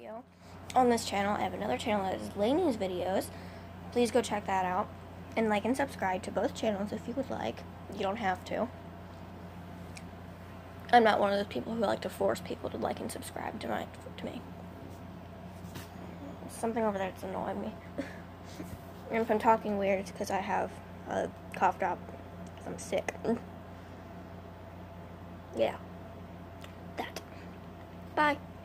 video on this channel. I have another channel that is Laney's videos. Please go check that out. And like and subscribe to both channels if you would like. You don't have to. I'm not one of those people who like to force people to like and subscribe to me. Something over there that's annoying me. And if I'm talking weird, it's because I have a cough drop. Because I'm sick. Yeah. That. Bye.